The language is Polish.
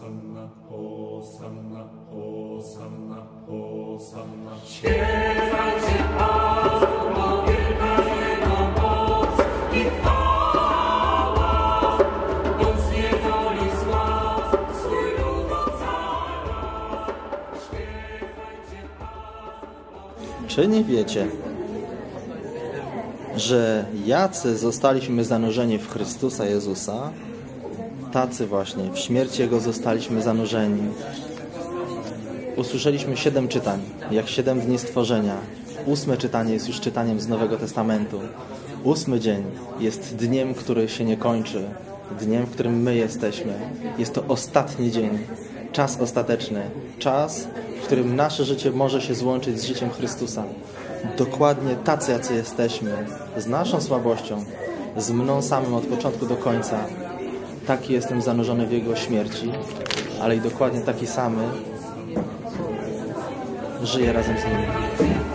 Hosanna, Hosanna, Hosanna, Hosanna. Śpiewajcie Panu, bo wielka Jego moc i chwała. On z niewoli zław swój lud ocala. Śpiewajcie Panu. Czy nie wiecie, że jacy zostaliśmy zanurzeni w Chrystusa Jezusa, tacy właśnie w śmierć Jego zostaliśmy zanurzeni. Usłyszeliśmy 7 czytań, jak 7 dni stworzenia. 8 czytanie jest już czytaniem z Nowego Testamentu. 8 dzień jest dniem, który się nie kończy, dniem, w którym my jesteśmy. Jest to ostatni dzień, czas ostateczny, czas, w którym nasze życie może się złączyć z życiem Chrystusa. Dokładnie tacy, jacy jesteśmy, z naszą słabością, z mną samym od początku do końca. Taki jestem zanurzony w Jego śmierci, ale i dokładnie taki samy żyję razem z Nim.